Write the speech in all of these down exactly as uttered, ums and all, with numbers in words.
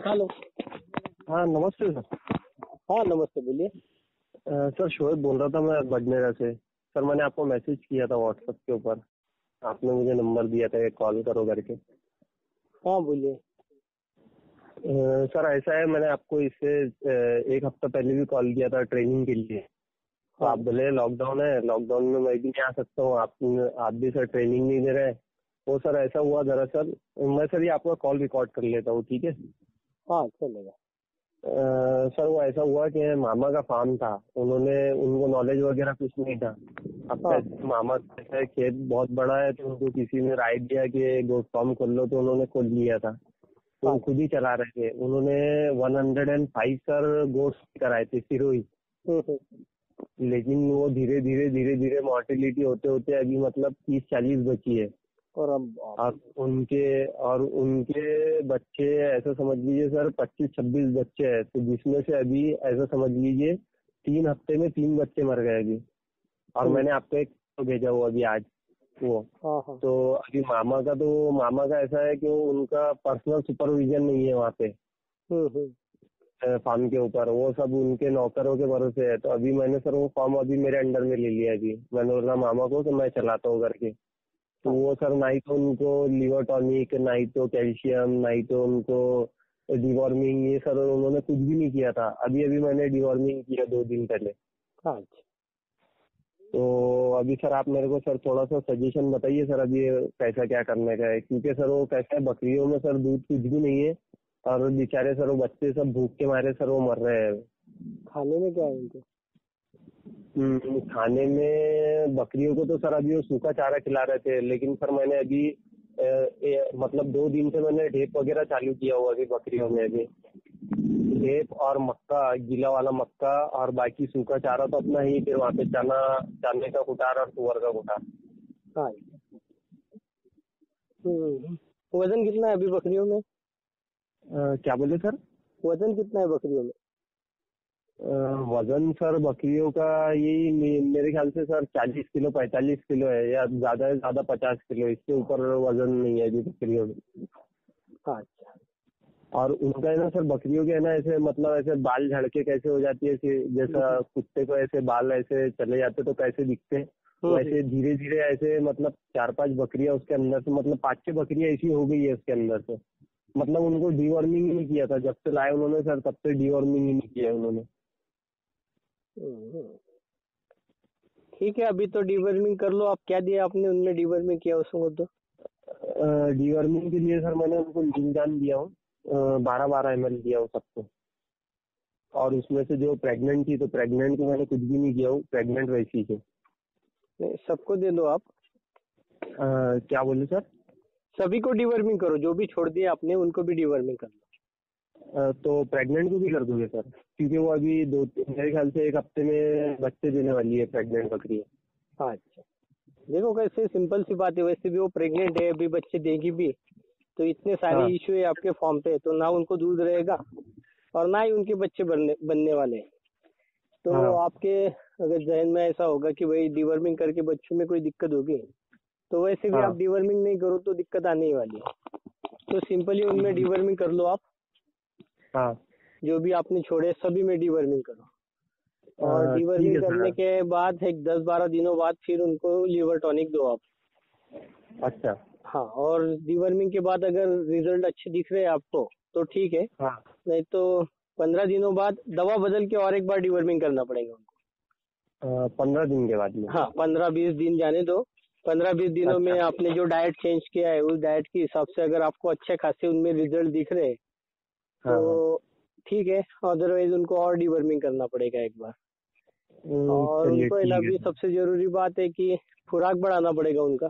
Hello. हाँ नमस्ते sir. हाँ नमस्ते, बोलिए। अ, सर शोएब बोल रहा था मैं बडनेरा से। सर मैंने आपको मैसेज किया था व्हाट्सएप के ऊपर, आपने मुझे नंबर दिया था एक कॉल करो करके। हाँ बोलिए। अ, सर ऐसा है, मैंने आपको इससे अ, एक हफ्ता पहले भी कॉल किया था ट्रेनिंग के लिए। तो हाँ आप बोले लॉकडाउन है, लॉकडाउन में मैं भी नहीं आ सकता हूँ, आप आप भी सर ट्रेनिंग नहीं दे रहे। वो सर ऐसा हुआ दरअसल, मैं सर ये आपका कॉल रिकॉर्ड कर लेता हूँ, ठीक है? हाँ चलेगा। अ, सर वो ऐसा हुआ कि मामा का फार्म था, उन्होंने उनको नॉलेज वगैरह कुछ नहीं था। अब हाँ कैसे मामा कैसा है, खेत बहुत बड़ा है, तो उनको किसी ने राय दिया कि गोट फार्म खोल लो, तो उन्होंने खोल लिया था। तो हाँ। वो खुद ही चला रहे थे, उन्होंने one hundred and five sir goats कराए थे सिरोही। हम्म, हम्म। लेकिन वो धीरे धीरे धीरे धीरे मॉर्टिलिटी होते होते अभी मतलब तीस चालीस बची है। और अब आप- और उनके और उनके बच्चे ऐसा समझ लीजिए सर पच्चीस छब्बीस बच्चे हैं, तो जिसमें से अभी ऐसा समझ लीजिए तीन हफ्ते में तीन बच्चे मर गए अभी। और हम्म, मैंने आपको एक फोटो भेजा वो अभी आज वो। हाँ हाँ। तो अभी मामा का तो मामा का ऐसा है कि वो उनका पर्सनल सुपरविजन नहीं है वहाँ पे हम्म, हम्म। अ, फार्म के ऊपर, वो सब उनके नौकरों के भरोसे है। तो अभी मैंने सर वो फार्म अभी मेरे अंडर में ले लिया। अभी मैंने बोला मामा को कि मैं चलाता हूँ करके। तो हाँ वो सर ना ही तो उनको लीवर टॉनिक, ना ही तो कैल्शियम, ना ही तो उनको डिवॉर्मिंग, ये सर उन्होंने कुछ भी नहीं किया था। अभी अभी मैंने डिवॉर्मिंग किया दो दिन पहले। हाँ। अच्छा। तो अभी सर आप मेरे को सर थोड़ा सा सजेशन बताइए सर, अभी ये कैसा क्या करने का है, क्योंकि सर वो कैसा है बकरियों में सर दूध कुछ भी नहीं है, और बेचारे सर वो बच्चे सब भूख के मारे सर वो मर रहे हैं। खाने में क्या है उनको? हम्म, खाने में बकरियों को तो सर अभी वो सूखा चारा खिला रहे थे, लेकिन सर मैंने अभी ए, ए, मतलब दो दिन से मैंने ढेप वगैरह चालू किया हुआ अभी बकरियों में। अभी ढेप और मक्का, गीला वाला मक्का, और बाकी सूखा चारा तो अपना ही, फिर वहाँ पे चना, चने का कुटार और तुअर का कुटार। हाँ। हम्म। वजन कितना है अभी बकरियों में? अ, क्या बोले सर? वजन कितना है बकरियों में? अ, वजन सर बकरियों का यही मे- मेरे ख्याल से सर चालीस किलो पैंतालीस किलो है, या ज्यादा से ज्यादा पचास किलो, इसके ऊपर वजन नहीं है अभी बकरियों में। हाँ। अच्छा। और उनका है ना सर, बकरियों के है ना ऐसे मतलब ऐसे बाल झड़के कैसे हो जाती है, ऐसे जैसा हम्म, कुत्ते को ऐसे बाल ऐसे चले जाते तो कैसे दिखते हैं, हम्म, हम्म। वैसे धीरे धीरे ऐसे मतलब चार पांच बकरियां उसके अंदर से, मतलब पांच छह बकरियां ऐसी हो गई है उसके अंदर से। मतलब उनको डीवर्मिंग ही नहीं किया था जब से लाए उन्होंने सर, तब से डीवर्मिंग ही नहीं किया उन्होंने। हम्म। ठीक है, अभी तो डिवर्मिंग कर लो। आप क्या दिया आपने उनमें डिवर्मिंग किया उसको तो? डीवर्मिंग के लिए सर मैंने उनको लींजान दिया हूँ, बारह बारह एम एल दिया हूँ सबको। और उसमें से जो प्रेग्नेंट थी, तो प्रेग्नेंट को मैंने कुछ भी नहीं किया हूँ, प्रेग्नेंट वैसी थी। नहीं, सबको दे दो आप। अ, क्या बोले सर? सभी को डिवर्मिंग करो, जो भी छोड़ दिया आपने उनको भी डिवर्मिंग कर लो। अ, तो प्रेग्नेंट को भी कर दोगे सर, क्योंकि वो अभी दो मेरे ख्याल से एक हफ्ते में बच्चे देने वाली है प्रेग्नेंट बकरी है। हाँ। अच्छा। देखो कैसे सिंपल सी बात है, वैसे भी वो प्रेग्नेंट है, अभी बच्चे देगी भी। तो इतने सारे हाँ इशू है आपके फॉर्म पे, तो ना उनको दूध रहेगा और ना ही उनके बच्चे बनने बनने वाले हैं। तो हाँ आपके अगर जहन में ऐसा होगा कि भाई डिवर्मिंग करके बच्चों में कोई दिक्कत होगी, तो वैसे भी आप हाँ डिवर्मिंग नहीं करो तो दिक्कत आने ही वाली है। तो सिंपली उनमें डिवर्मिंग कर लो आप। हाँ। जो भी आपने छोड़े सभी में डिवर्मिंग करो। और अ, ठीक डिवर्मिंग है करने सर। के बाद एक दस बारह दिनों बाद फिर उनको लीवर टॉनिक दो आप। अच्छा। हाँ, और डिवर्मिंग के बाद अगर रिजल्ट अच्छे दिख रहे हैं आपको तो ठीक है, हाँ। नहीं तो पंद्रह दिनों बाद दवा बदल के और एक बार डिवर्मिंग करना पड़ेगा उनको। पंद्रह दिन के बाद में? हाँ, पंद्रह बीस दिन जाने दो। पंद्रह बीस दिनों में अच्छा। आपने जो डाइट चेंज किया है उस डाइट के हिसाब से अगर आपको अच्छे खासे उनमें रिजल्ट दिख रहे हैं हाँ हाँ। तो ठीक है, अदरवाइज उनको और डिवर्मिंग करना पड़ेगा एक बार। हम्म, और चलिए उनको है ना, ठीक है अभी सर। सबसे जरूरी बात है कि खुराक बढ़ाना पड़ेगा उनका।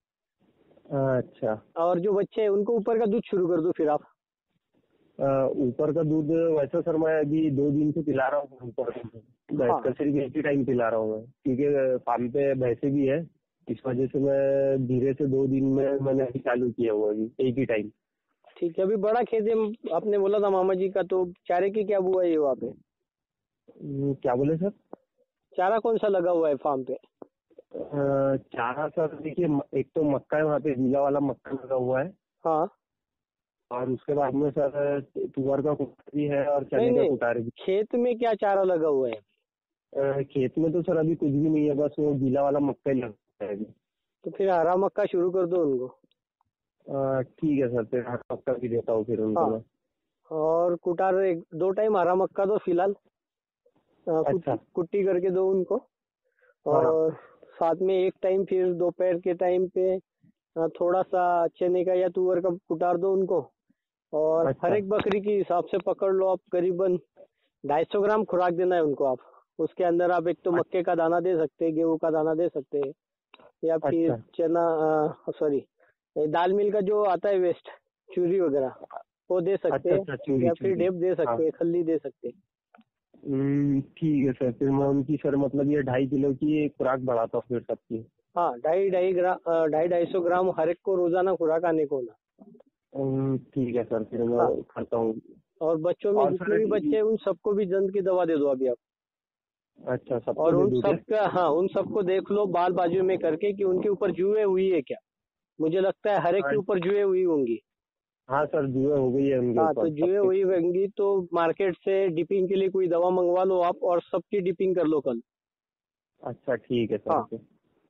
अच्छा। और जो बच्चे हैं उनको ऊपर का दूध शुरू कर दो फिर आप। अ, ऊपर का दूध वैसे सर मैं अभी दो दिन से पिला रहा हूँ ऊपर का दूध, भैंस हाँ का सिर्फ एक ही टाइम पिला रहा हूँ मैं, क्योंकि फार्म पे भैंसे भी है। इस वजह से मैं धीरे से दो दिन में मैंने अभी चालू किया हुआ अभी एक ही टाइम। ठीक है। अभी बड़ा खेत है आपने बोला था मामा जी का, तो चारे की क्या बुआ है वहाँ पे? हम्म, क्या बोले सर? चारा कौन सा लगा हुआ है फार्म पे? अ, चारा सर देखिए, म- एक तो मक्का है वहाँ पे, गीला वाला मक्का लगा हुआ है। हाँ। और उसके बाद में सर तुअर का कुटार भी है और नहीं चने का नहीं, कुटार भी। खेत में क्या चारा लगा हुआ है? अ, खेत में तो सर अभी कुछ भी नहीं है, बस वो गीला वाला मक्का ही लगा है अभी। तो फिर हरा मक्का शुरू कर दो उनको। अ, ठीक है सर, फिर हरा मक्का भी देता हूँ फिर उनको हाँ, मैं। और कुटार एक दो टाइम हरा मक्का दो फिलहाल। अ, अच्छा। कुट्टी कुट्टी करके दो उनको। हाँ। और साथ में एक टाइम फिर दोपहर के टाइम पे अ, थोड़ा सा चने का या तुअर का कुटार दो उनको। और हर अच्छा। एक बकरी के हिसाब से पकड़ लो आप, करीबन ढाई सौ ग्राम खुराक देना है उनको आप। उसके अंदर आप एक तो मक्के का दाना दे सकते हैं, गेहूं का दाना दे सकते हैं, या फिर अच्छा। चना, सॉरी, दाल मिल का जो आता है वेस्ट, चूरी वगैरह, वो दे सकते अच्छा। हैं। अच्छा, चूरी या फिर चूरी। ढेप दे हाँ। सकते हैं, खल्ली दे सकते हैं। हम्म, ठीक है सर, फिर मैं उनकी सर मतलब ये ढाई किलो की खुराक बढ़ाता हूँ फिर सबकी। हाँ, ढाई ढाई ग्राम ढाई ढाई सौ ग्राम हर एक को रोजाना खुराक आने को ना। हम्म, ठीक है सर, फिर हाँ, मैं करता हूँ। और बच्चों में और जितने सर भी बच्चे ये- हैं उन सबको भी जंत की दवा दे दो अभी आप। अच्छा, सबको और दे उन दूँ क्या? सबका, हाँ, उन सबको देख लो बाल बाजू में करके कि उनके ऊपर जुए हुई है क्या। मुझे लगता है हर एक के हाँ। ऊपर जुए हुई होंगी। हाँ सर, जुए हो गई है उनके हाँ, तो ऊपर जुए सबके। हुई होंगी तो मार्केट से डिपिंग के लिए कोई दवा मंगवा लो आप, और सबकी डिपिंग कर लो कल। अच्छा, ठीक है सर, हाँ, ओके।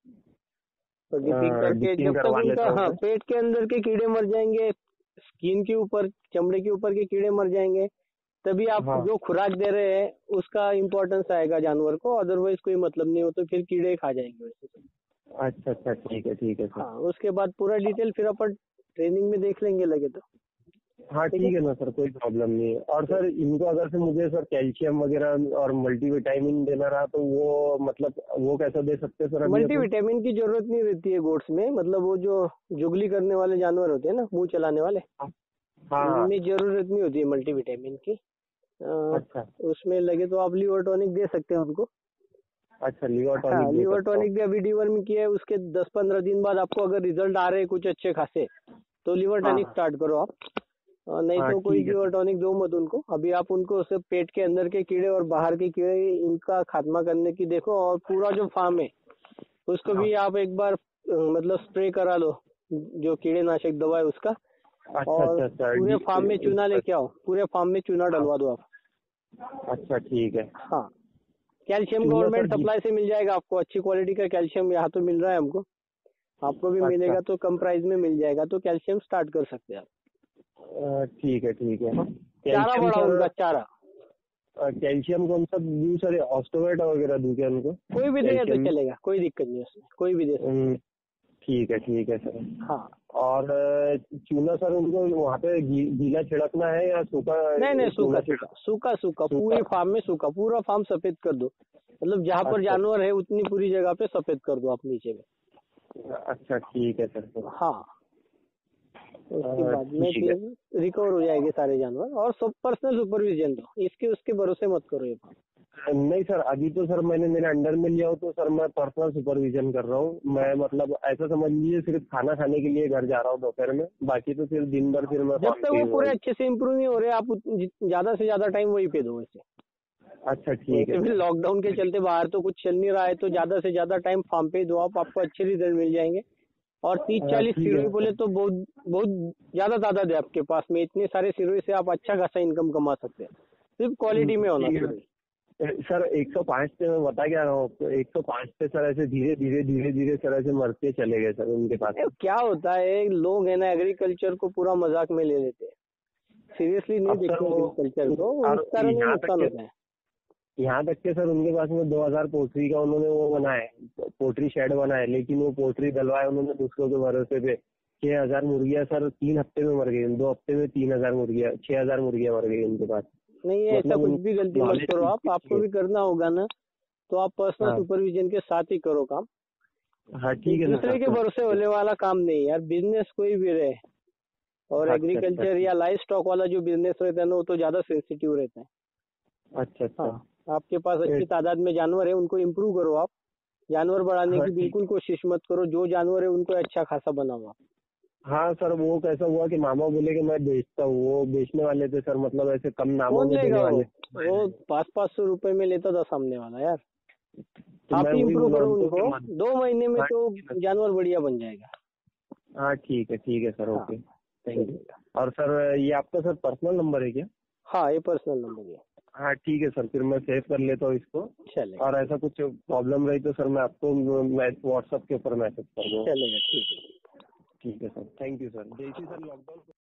तो डिपिंग करके डिपिंग जब तक करवा उनका, लेता हूँ हाँ, मैं। पेट के अंदर के कीड़े मर जाएंगे, स्किन के ऊपर, चमड़े के ऊपर के कीड़े मर जाएंगे, तभी आप हाँ। जो खुराक दे रहे हैं उसका इम्पोर्टेंस आएगा जानवर को। अदरवाइज कोई मतलब नहीं हो, तो फिर कीड़े खा जाएंगे वैसे तो। अच्छा। अच्छा, ठीक है, ठीक है सर। हाँ, उसके बाद पूरा डिटेल फिर अपन ट्रेनिंग में देख लेंगे लगे तो। हाँ, ठीक है। ठीक है ना सर, कोई प्रॉब्लम नहीं है। और सर इनको अगर से मुझे सर कैल्शियम वगैरह और मल्टीविटामिन देना रहा तो वो मतलब वो कैसा दे सकते हैं सर अभी अपन? मल्टीविटामिन की जरूरत नहीं रहती है गोट्स में, मतलब वो जो जुगली करने वाले जानवर होते हैं ना, मुंह चलाने वाले, हाँ। हाँ। उनमें जरूरत नहीं होती है मल्टीविटामिन की। अ, अच्छा। उसमें लगे तो आप लीवर टॉनिक दे सकते हैं उनको। अच्छा, लिवर टॉनिक हाँ, दे लीवर सकता हूँ। टॉनिक भी अभी डीवर्मिंग किया है, उसके दस पंद्रह दिन बाद आपको अगर रिजल्ट आ रहे हैं कुछ अच्छे खासे, तो लीवर हाँ। टॉनिक स्टार्ट करो आप। अ, नहीं हाँ, तो कोई ठीक है लीवर सर। टॉनिक दो मत उनको अभी। आप उनको सिर्फ पेट के अंदर के कीड़े और बाहर के कीड़े, इनका खात्मा करने की देखो। और पूरा जो फार्म है उसको हाँ। भी आप एक बार अ, मतलब स्प्रे करा लो, जो कीड़ेनाशक दवा है उसका। अच्छा। और अच्छा सर, पूरे डी फार्म में चूना अ, लेके आओ, पूरे फार्म में चूना हाँ। डलवा दो आप। अच्छा, ठीक है। हाँ, कैल्शियम चूना सर, गवर्नमेंट डी सप्लाई से मिल जाएगा आपको, अच्छी क्वालिटी का कैल्शियम यहाँ तो मिल रहा है हमको। आपको भी अच्छा। मिलेगा तो कम प्राइस में मिल जाएगा, तो कैल्शियम स्टार्ट कर सकते हैं आप। अ, ठीक है, ठीक है। चारा कैल्शियम बढ़ा सर, उनका चारा। अ, कैल्शियम कौन सा दूँ सर? ऑस्टोवेट वगैरह दूँ क्या उनको? कोई भी देगा तो कैल्शियम। चलेगा, कोई दिक्कत नहीं है उसमें, कोई भी दे सकते हम्म, ठीक है, ठीक है सर। हैं। हाँ, और अ, चूना सर उनको वहाँ पे गी, गीला छिड़कना है या सूखा नहीं नहीं, सूखा चूना सूखा छिड़क? सूखा सूखा सूखा। पूरे फार्म में सूखा, पूरा फार्म सफेद कर दो। मतलब जहाँ पर अच्छा। जानवर है उतनी पूरी जगह पे सफेद कर दो आप नीचे में। अच्छा, ठीक है सर। हाँ, उसके अ, बाद में ठीक है। फिर रिकवर हो जाएंगे सारे जानवर। और सब पर्सनल सुपरविजन दो, इसके उसके भरोसे मत करो ये बात। नहीं सर, अभी तो सर मैंने मेरे अंडर में लिया हो तो सर मैं पर्सनल सुपरविजन कर रहा हूँ। मैं मतलब ऐसा समझ लीजिए सिर्फ खाना खाने के लिए घर जा रहा हूँ दोपहर में, बाकी तो फिर दिन भर फिर मैं जब काम तक पे वो ही हूँ पूरे अभी। अच्छे से इम्प्रूव नहीं हो रहे, आप उत- जि- ज्यादा से ज्यादा टाइम वहीं पे दो वैसे। अच्छा, ठीक है वैसे भी सर। लॉकडाउन के चलते बाहर तो कुछ चल नहीं रहा है, तो ज्यादा से ज्यादा टाइम फार्म पे ही दो आप, आपको अच्छे रिजल्ट मिल जाएंगे। और तीस अ, चालीस ठीक है सिरोही बोले सर। तो बहुत बहुत ज्यादा तादाद है आपके पास में। इतने सारे सिरोही से आप अच्छा खासा इनकम कमा सकते हैं, सिर्फ हम्म, क्वालिटी में होना ठीक है सिरोही। सर। सर एक सौ पाँच पे मैं बता क्या रहा हूँ आपको, एक सौ पाँच पे सर ऐसे धीरे धीरे धीरे धीरे सर ऐसे मरते चले गए सर उनके पास ए, में। क्या होता है, लोग है ना एग्रीकल्चर को पूरा मजाक में ले लेते हैं, सीरियसली नहीं अब सर देखते वो एग्रीकल्चर को, उस और कारण ही यहाँ तक नुकसान के होता है। यहाँ तक के सर उनके पास में दो हजार पोल्ट्री का उन्होंने वो बनाया है, पोल्ट्री शेड बनाया है, लेकिन वो पोल्ट्री डलवाया उन्होंने दूसरों के भरोसे पे। छह हजार मुर्गियां सर तीन हफ्ते में मर गई, दो हफ्ते में तीन हजार मुर्गियां, छह हजार मुर्गियां मर गई उनके पास। नहीं, ऐसा मतलब कुछ उन भी गलती मत नॉलेज करो कुछ आप, भी नहीं आपको है। भी करना होगा ना, तो आप पर्सनल हाँ। सुपरविजन के साथ ही करो काम। हाँ, ठीक एक है ना दूसरे सर, के तो भरोसे होने वाला काम नहीं यार, बिजनेस कोई भी रहे। और अच्छा। अच्छा, एग्रीकल्चर ठीक। या लाइफ स्टॉक वाला जो बिजनेस रहता है ना, वो तो ज्यादा सेंसिटिव रहता है। अच्छा। अच्छा। हाँ, आपके पास अच्छी ए, तादाद में जानवर है, उनको इम्प्रूव करो आप। जानवर बढ़ाने हाँ, की ठीक। बिल्कुल कोशिश मत करो, जो जानवर है उनको अच्छा खासा बनाओ आप। हाँ सर, वो कैसा हुआ कि मामा बोले कि मैं बेचता हूँ, वो बेचने वाले थे सर, मतलब ऐसे कम नामों कौन में लेगा देने वो वाले। वो पाँच पाँच सौ रुपए में लेता था सामने वाला यार। तो आप मैं ही वही इम्प्रूव बोला करो उनको कि उनको, मत। दो महीने में हाँ, तो ठीक है सर। जानवर बढ़िया बन जाएगा। हाँ, ठीक है, ठीक है सर, हाँ, ओके। Thank you. और सर ये आपका सर पर्सनल नंबर है क्या? हाँ, ये पर्सनल नंबर है। हाँ ठीक है सर, फिर मैं सेव कर लेता हूँ इसको। चलेगा। और ऐसा कुछ प्रॉब्लम रही तो सर मैं आपको व्हाट्सएप के ऊपर मैसेज कर दूँगा। चलेगा, ठीक है। ठीक है सर, थैंक यू सर। जैसे सर लॉकडाउन